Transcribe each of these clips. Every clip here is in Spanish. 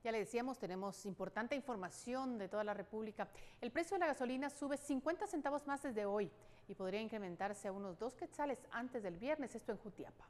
Ya le decíamos, tenemos importante información de toda la República. El precio de la gasolina sube 50 centavos más desde hoy y podría incrementarse a unos 2 quetzales antes del viernes, esto en Jutiapa.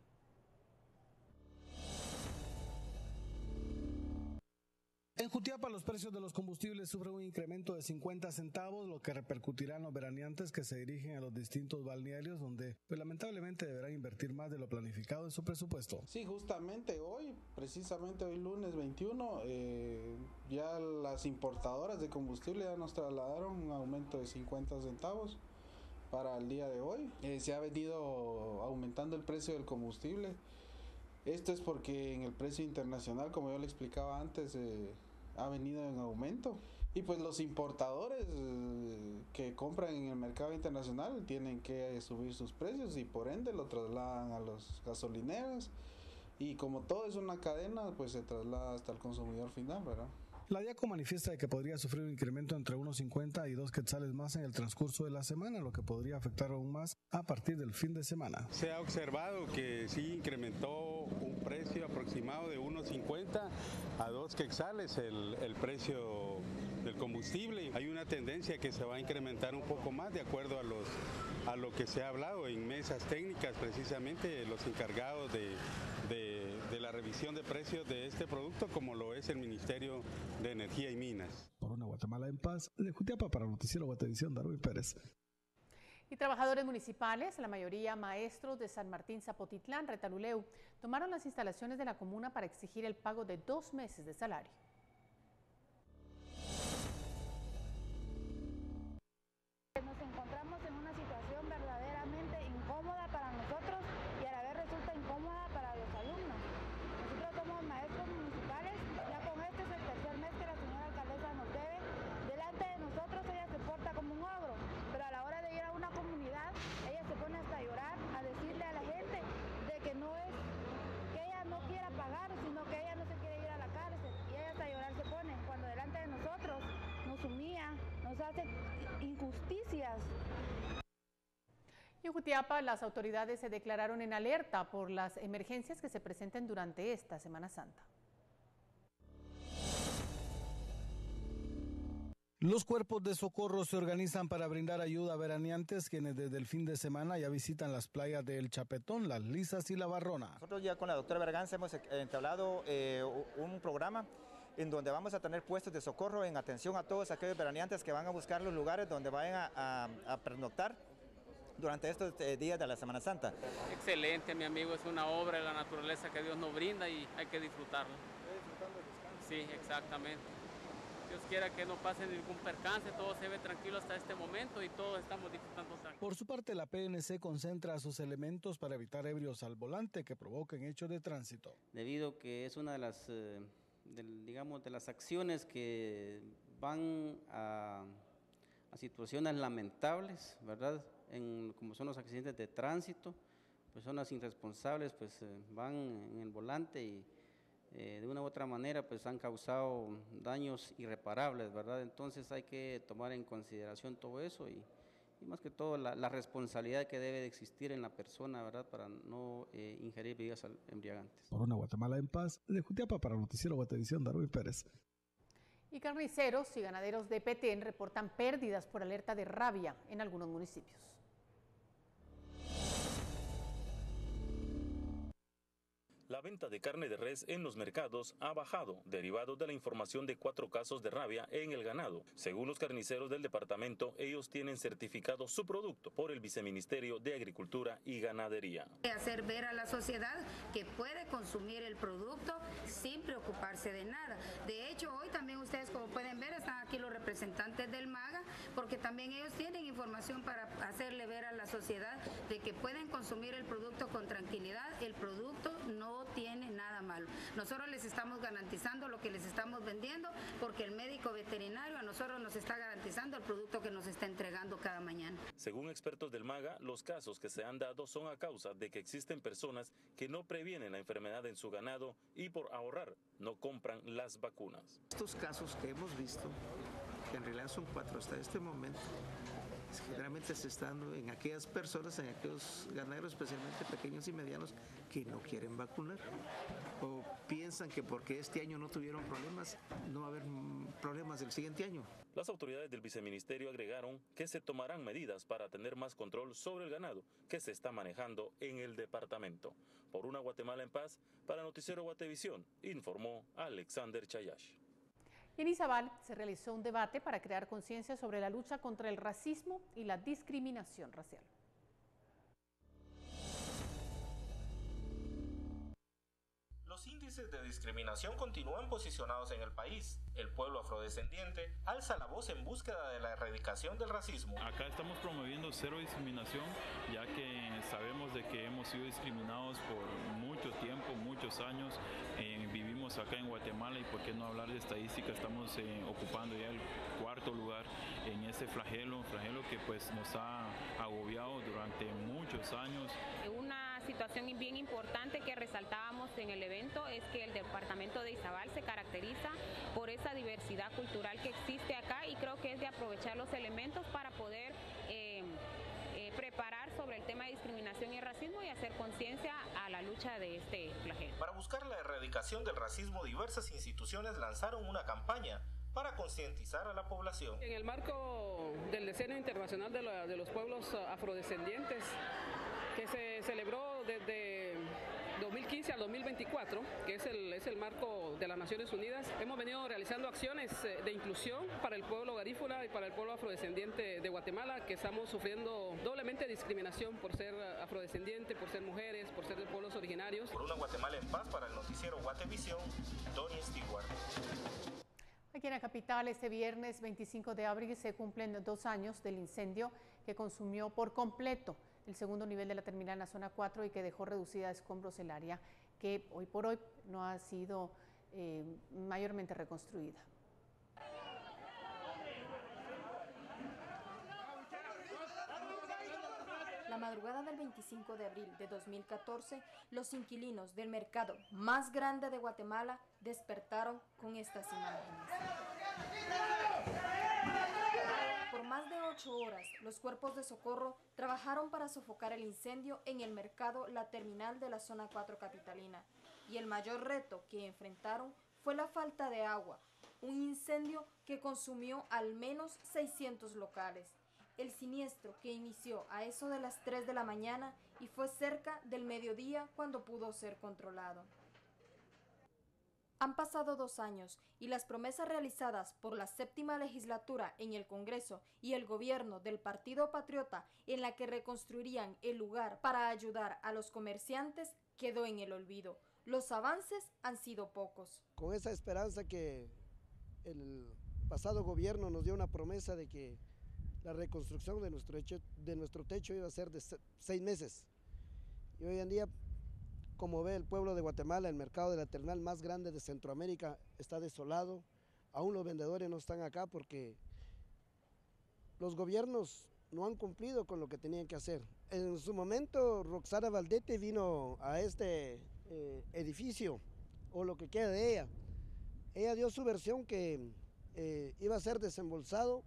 En Jutiapa los precios de los combustibles sufren un incremento de 50 centavos, lo que repercutirá en los veraneantes que se dirigen a los distintos balnearios donde lamentablemente deberán invertir más de lo planificado en su presupuesto. Sí, justamente hoy, precisamente hoy lunes 21, ya las importadoras de combustible ya nos trasladaron un aumento de 50 centavos para el día de hoy. Se ha venido aumentando el precio del combustible. Esto es porque en el precio internacional, como yo le explicaba antes, ha venido en aumento. Y pues los importadores que compran en el mercado internacional tienen que subir sus precios y por ende lo trasladan a los gasolineros. Y como todo es una cadena, pues se traslada hasta el consumidor final, ¿verdad? La DIACO manifiesta de que podría sufrir un incremento entre unos 50 y 2 quetzales más en el transcurso de la semana, lo que podría afectar aún más a partir del fin de semana. Se ha observado que sí incrementó un precio aproximado de unos 50 a 2 quetzales el precio del combustible. Hay una tendencia que se va a incrementar un poco más de acuerdo a lo que se ha hablado en mesas técnicas, precisamente los encargados de la revisión de precios de este producto, como lo es el Ministerio de Energía y Minas. Por una Guatemala en paz, de Jutiapa para Noticiero Guatevisión, Darwin Pérez. Y trabajadores municipales, la mayoría maestros de San Martín Zapotitlán, Retaluleu, tomaron las instalaciones de la comuna para exigir el pago de 2 meses de salario. Nos encontramos en una situación verdaderamente incómoda para nosotros y a la vez resulta incómoda para los alumnos. Nosotros somos maestros municipales, ya con este es el tercer mes que la señora alcaldesa nos debe. Delante de nosotros ella se porta como un ogro, pero a la hora de ir a una comunidad, ella se pone hasta a llorar, a decirle a la gente de que no es que ella no quiera pagar, sino que ella no se quiere ir a la cárcel. Y ella hasta a llorar se pone, cuando delante de nosotros nos humilla, nos hace injusticias. En Jutiapa, las autoridades se declararon en alerta por las emergencias que se presenten durante esta Semana Santa. Los cuerpos de socorro se organizan para brindar ayuda a veraneantes quienes desde el fin de semana ya visitan las playas de El Chapetón, Las Lisas y La Barrona. Nosotros ya con la doctora Berganza hemos entablado un programa en donde vamos a tener puestos de socorro en atención a todos aquellos veraneantes que van a buscar los lugares donde vayan a pernoctar durante estos días de la Semana Santa. Excelente, mi amigo, es una obra de la naturaleza que Dios nos brinda y hay que disfrutarla. Disfrutando el descanso. Sí, exactamente. Dios quiera que no pase ningún percance, todo se ve tranquilo hasta este momento y todos estamos disfrutando tranquilo. Por su parte, la PNC concentra a sus elementos para evitar ebrios al volante que provoquen hechos de tránsito. Debido que es una de las, de las acciones que van a situaciones lamentables, ¿verdad? Como son los accidentes de tránsito, personas irresponsables pues van en el volante y de una u otra manera pues han causado daños irreparables, ¿verdad? Entonces hay que tomar en consideración todo eso y más que todo la responsabilidad que debe de existir en la persona, ¿verdad? Para no ingerir bebidas embriagantes. Por una Guatemala en paz, de Jutiapa para Noticiero Guatevisión, Darwin Pérez. Y carniceros y ganaderos de Petén reportan pérdidas por alerta de rabia en algunos municipios. La venta de carne de res en los mercados ha bajado, derivado de la información de 4 casos de rabia en el ganado. Según los carniceros del departamento, ellos tienen certificado su producto por el Viceministerio de Agricultura y Ganadería. Hacer ver a la sociedad que puede consumir el producto sin preocuparse de nada. De hecho, hoy también ustedes, como pueden ver, están aquí los representantes del MAGA, porque también ellos tienen información para hacerle ver a la sociedad de que pueden consumir el producto con tranquilidad. El producto no tiene nada malo. Nosotros les estamos garantizando lo que les estamos vendiendo porque el médico veterinario a nosotros nos está garantizando el producto que nos está entregando cada mañana. Según expertos del MAGA, los casos que se han dado son a causa de que existen personas que no previenen la enfermedad en su ganado y por ahorrar no compran las vacunas. Estos casos que hemos visto, que en realidad son 4 hasta este momento, generalmente se está dando en aquellas personas, en aquellos ganaderos, especialmente pequeños y medianos, que no quieren vacunar o piensan que porque este año no tuvieron problemas, no va a haber problemas el siguiente año. Las autoridades del viceministerio agregaron que se tomarán medidas para tener más control sobre el ganado que se está manejando en el departamento. Por una Guatemala en paz, para Noticiero Guatevisión, informó Alexander Chayash. En Izabal se realizó un debate para crear conciencia sobre la lucha contra el racismo y la discriminación racial. Los índices de discriminación continúan posicionados en el país. El pueblo afrodescendiente alza la voz en búsqueda de la erradicación del racismo. Acá estamos promoviendo cero discriminación, ya que sabemos de que hemos sido discriminados por mucho tiempo, muchos años. Vivimos acá en Guatemala y por qué no hablar de estadística, estamos ocupando ya el 4º lugar en este flagelo que pues nos ha agobiado durante muchos años. Una situación bien importante que resaltábamos en el evento es que el departamento de Izabal se caracteriza por esa diversidad cultural que existe acá y creo que es de aprovechar los elementos para poder preparar sobre el tema de discriminación y racismo y hacer conciencia a la lucha de este flagelo. Para buscar la erradicación del racismo, diversas instituciones lanzaron una campaña para concientizar a la población. En el marco del Decenio Internacional de los Pueblos Afrodescendientes, que se celebró desde 2015 al 2024, que es el marco de las Naciones Unidas, hemos venido realizando acciones de inclusión para el pueblo garífuna y para el pueblo afrodescendiente de Guatemala, que estamos sufriendo doblemente discriminación por ser afrodescendiente, por ser mujeres, por ser de pueblos originarios. Por una Guatemala en paz, para el Noticiero Guatevisión, Tony Stewart. Aquí en la capital, este viernes 25 de abril se cumplen 2 años del incendio que consumió por completo el segundo nivel de la terminal en la zona 4 y que dejó reducida a escombros el área que hoy por hoy no ha sido mayormente reconstruida. La madrugada del 25 de abril de 2014, los inquilinos del mercado más grande de Guatemala despertaron con estas imágenes. Por más de 8 horas, los cuerpos de socorro trabajaron para sofocar el incendio en el mercado La Terminal de la zona 4 capitalina. Y el mayor reto que enfrentaron fue la falta de agua, un incendio que consumió al menos 600 locales. El siniestro que inició a eso de las 3 de la mañana y fue cerca del mediodía cuando pudo ser controlado. Han pasado 2 años y las promesas realizadas por la 7ª legislatura en el Congreso y el gobierno del Partido Patriota en la que reconstruirían el lugar para ayudar a los comerciantes quedó en el olvido. Los avances han sido pocos. Con esa esperanza que el pasado gobierno nos dio una promesa de que la reconstrucción de nuestro techo iba a ser de 6 meses. Y hoy en día, como ve el pueblo de Guatemala, el mercado de la terminal más grande de Centroamérica está desolado. Aún los vendedores no están acá porque los gobiernos no han cumplido con lo que tenían que hacer. En su momento, Roxana Valdete vino a este edificio, o lo que queda de ella. Ella dio su versión que iba a ser desembolsado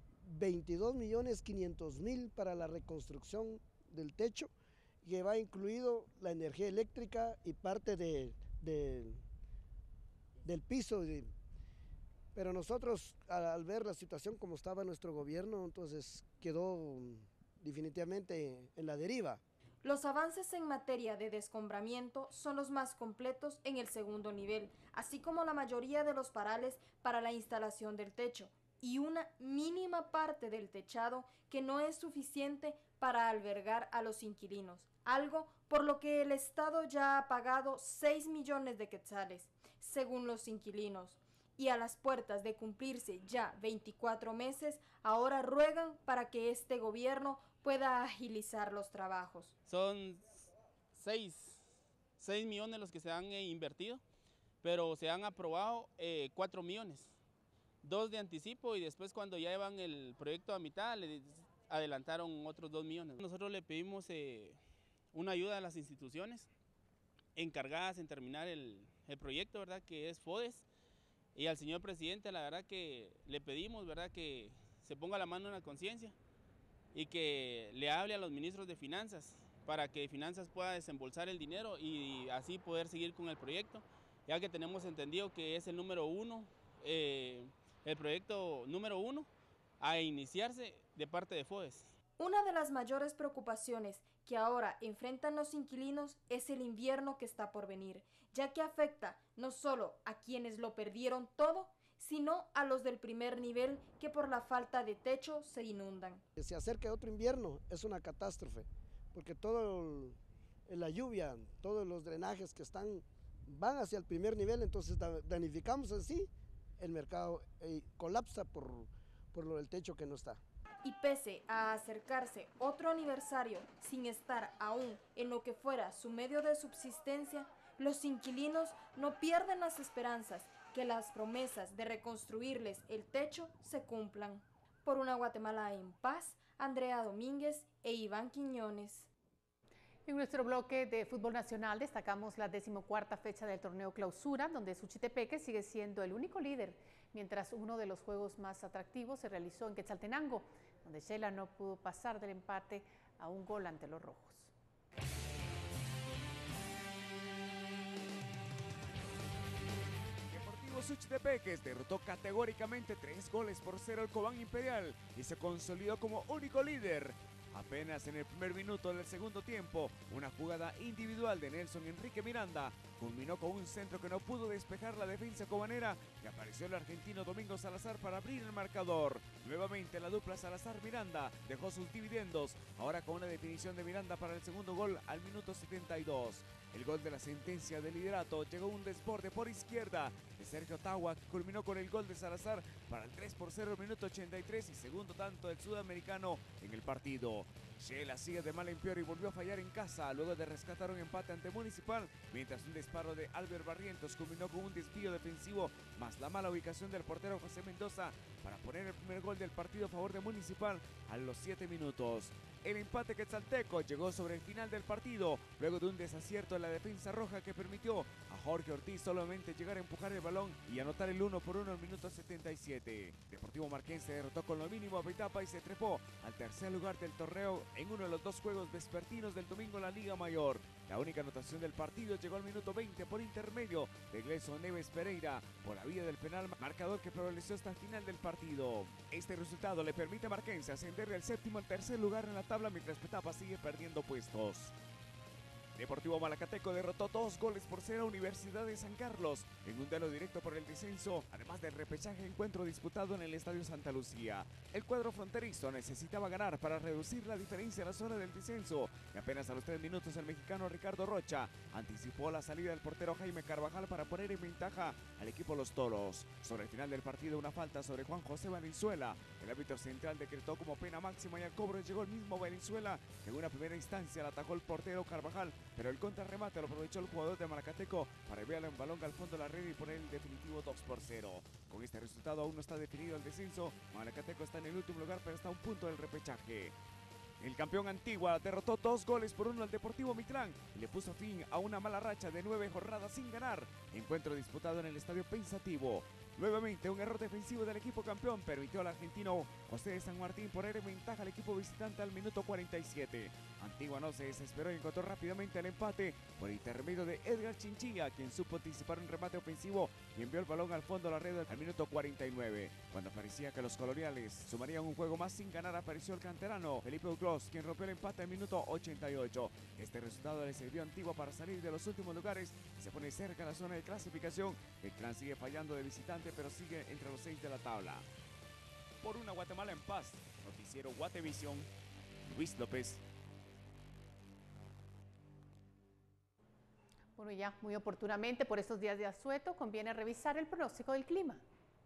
22.500.000 para la reconstrucción del techo, que va incluido la energía eléctrica y parte del piso. Pero nosotros, al ver la situación como estaba nuestro gobierno, entonces quedó definitivamente en la deriva. Los avances en materia de descombramiento son los más completos en el segundo nivel, así como la mayoría de los parales para la instalación del techo, y una mínima parte del techado que no es suficiente para albergar a los inquilinos, algo por lo que el Estado ya ha pagado 6 millones de quetzales, según los inquilinos, y a las puertas de cumplirse ya 24 meses, ahora ruegan para que este gobierno pueda agilizar los trabajos. Son 6 millones los que se han invertido, pero se han aprobado 4 millones. 2 de anticipo y después cuando ya llevan el proyecto a mitad le adelantaron otros 2 millones. Nosotros le pedimos una ayuda a las instituciones encargadas en terminar el proyecto, ¿verdad? Que es FODES, y al señor presidente, la verdad que le pedimos, ¿verdad? Que se ponga la mano en la conciencia y que le hable a los ministros de finanzas para que finanzas pueda desembolsar el dinero y así poder seguir con el proyecto, ya que tenemos entendido que es el número uno, el proyecto número 1 a iniciarse de parte de FODES. Una de las mayores preocupaciones que ahora enfrentan los inquilinos es el invierno que está por venir, ya que afecta no solo a quienes lo perdieron todo, sino a los del primer nivel que por la falta de techo se inundan. Se acerca otro invierno, es una catástrofe, porque todo la lluvia, todos los drenajes que van hacia el primer nivel, entonces danificamos así el mercado, colapsa por lo del techo que no está. Y pese a acercarse otro aniversario sin estar aún en lo que fuera su medio de subsistencia, los inquilinos no pierden las esperanzas que las promesas de reconstruirles el techo se cumplan. Por una Guatemala en paz, Andrea Domínguez e Iván Quiñones. En nuestro bloque de fútbol nacional destacamos la 14ª fecha del torneo Clausura, donde Suchitepeque sigue siendo el único líder, mientras uno de los juegos más atractivos se realizó en Quetzaltenango, donde Shela no pudo pasar del empate a un gol ante los rojos. Deportivo Suchitepeque derrotó categóricamente 3-0 al Cobán Imperial y se consolidó como único líder. Apenas en el primer minuto del segundo tiempo, una jugada individual de Nelson Enrique Miranda culminó con un centro que no pudo despejar la defensa cobanera y apareció el argentino Domingo Salazar para abrir el marcador. Nuevamente la dupla Salazar-Miranda dejó sus dividendos, ahora con una definición de Miranda para el segundo gol al minuto 72. El gol de la sentencia de liderato llegó un desborde por izquierda de Sergio Ottawa, que culminó con el gol de Salazar para el 3-0 al minuto 83 y segundo tanto del sudamericano en el partido. Shela sigue de mal en peor y volvió a fallar en casa luego de rescatar un empate ante Municipal, mientras un disparo de Albert Barrientos culminó con un desvío defensivo más la mala ubicación del portero José Mendoza para poner el primer gol del partido a favor de Municipal a los 7 minutos. El empate quetzalteco llegó sobre el final del partido, luego de un desacierto en la defensa roja que permitió a Jorge Ortiz solamente llegar a empujar el balón y anotar el 1-1 al minuto 77. Deportivo Marquense derrotó con lo mínimo a Petapa y se trepó al tercer lugar del torneo en uno de los dos juegos vespertinos del domingo en la Liga Mayor. La única anotación del partido llegó al minuto 20 por intermedio de Gleison Neves Pereira por la vía del penal, marcador que prevaleció hasta el final del partido. Este resultado le permite a Marquense ascender del séptimo al tercer lugar en la tabla, mientras Petapa sigue perdiendo puestos. Deportivo Malacateco derrotó 2-0 a Universidad de San Carlos en un duelo directo por el descenso, además del repechaje encuentro disputado en el Estadio Santa Lucía. El cuadro fronterizo necesitaba ganar para reducir la diferencia en la zona del descenso y apenas a los 3 minutos el mexicano Ricardo Rocha anticipó la salida del portero Jaime Carvajal para poner en ventaja al equipo Los Toros. Sobre el final del partido, una falta sobre Juan José Valenzuela. El árbitro central decretó como pena máxima y al cobro llegó el mismo Valenzuela, que en una primera instancia la atajó el portero Carvajal, pero el contrarremate lo aprovechó el jugador de Malacateco para enviar un balón al fondo de la red y poner el definitivo 2-0. Con este resultado aún no está definido el descenso. Malacateco está en el último lugar, pero está a un punto del repechaje. El campeón Antigua derrotó 2-1 al Deportivo Mitlán y le puso fin a una mala racha de 9 jornadas sin ganar. Encuentro disputado en el Estadio Pensativo. Nuevamente un error defensivo del equipo campeón permitió al argentino José de San Martín poner en ventaja al equipo visitante al minuto 47. Antigua no se desesperó y encontró rápidamente el empate por intermedio de Edgar Chinchilla, quien supo anticipar un remate ofensivo y envió el balón al fondo de la red al minuto 49. Cuando parecía que los coloniales sumarían un juego más sin ganar, apareció el canterano Felipe Uclos, quien rompió el empate al minuto 88. Este resultado le sirvió a Antigua para salir de los últimos lugares y se pone cerca de la zona de clasificación. El Clan sigue fallando de visitante, pero sigue entre los 6 de la tabla. Por una Guatemala en paz, noticiero Guatevisión, Luis López. Bueno, ya muy oportunamente por estos días de asueto conviene revisar el pronóstico del clima.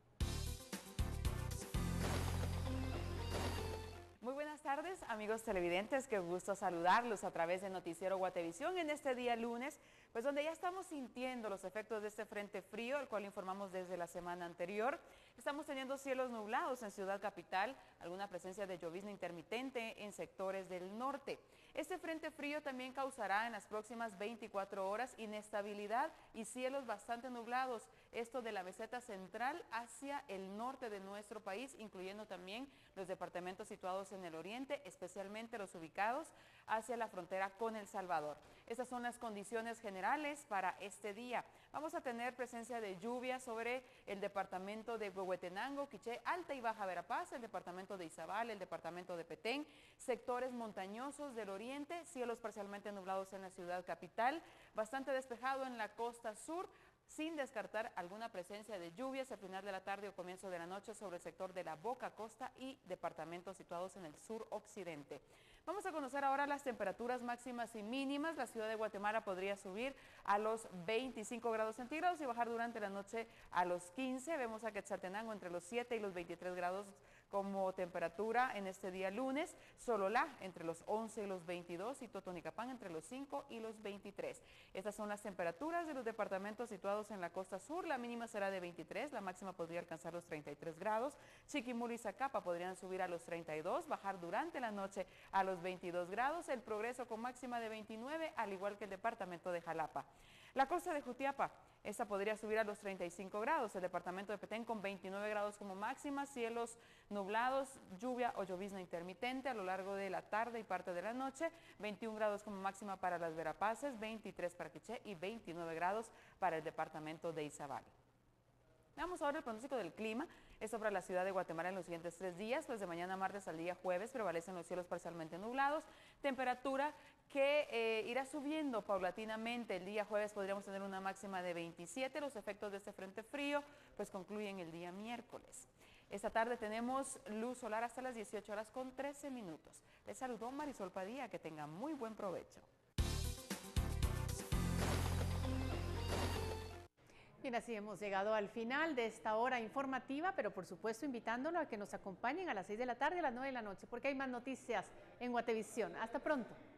Muy buenas tardes, amigos televidentes, qué gusto saludarlos a través de Noticiero Guatevisión en este día lunes, pues donde ya estamos sintiendo los efectos de este frente frío, el cual informamos desde la semana anterior. Estamos teniendo cielos nublados en Ciudad Capital, alguna presencia de llovizna intermitente en sectores del norte. Este frente frío también causará en las próximas 24 horas inestabilidad y cielos bastante nublados, esto de la meseta central hacia el norte de nuestro país, incluyendo también los departamentos situados en el oriente principalmente, especialmente los ubicados hacia la frontera con El Salvador. Estas son las condiciones generales para este día. Vamos a tener presencia de lluvia sobre el departamento de Huehuetenango, Quiché, Alta y Baja Verapaz, el departamento de Izabal, el departamento de Petén, sectores montañosos del oriente, cielos parcialmente nublados en la ciudad capital, bastante despejado en la costa sur, sin descartar alguna presencia de lluvias al final de la tarde o comienzo de la noche sobre el sector de la Boca Costa y departamentos situados en el sur occidente. Vamos a conocer ahora las temperaturas máximas y mínimas. La ciudad de Guatemala podría subir a los 25 grados centígrados y bajar durante la noche a los 15. Vemos a Quetzaltenango entre los 7 y los 23 grados como temperatura en este día lunes, Sololá entre los 11 y los 22 y Totonicapán entre los 5 y los 23. Estas son las temperaturas de los departamentos situados en la costa sur. La mínima será de 23, la máxima podría alcanzar los 33 grados. Chiquimula y Zacapa podrían subir a los 32, bajar durante la noche a los 22 grados. El Progreso con máxima de 29, al igual que el departamento de Jalapa. La costa de Jutiapa, esta podría subir a los 35 grados. El departamento de Petén con 29 grados como máxima, cielos nublados, lluvia o llovizna intermitente a lo largo de la tarde y parte de la noche. 21 grados como máxima para las Verapaces, 23 para Quiché y 29 grados para el departamento de Izabal. Veamos ahora el pronóstico del clima. Es sobre la ciudad de Guatemala en los siguientes 3 días, pues de mañana martes al día jueves prevalecen los cielos parcialmente nublados, temperatura que irá subiendo paulatinamente. El día jueves podríamos tener una máxima de 27, los efectos de este frente frío pues concluyen el día miércoles. Esta tarde tenemos luz solar hasta las 18 horas con 13 minutos. Les saludó Marisol Padilla, que tenga muy buen provecho. Bien, así hemos llegado al final de esta hora informativa, pero por supuesto invitándolo a que nos acompañen a las 6 de la tarde y a las 9 de la noche, porque hay más noticias en Guatevisión. Hasta pronto.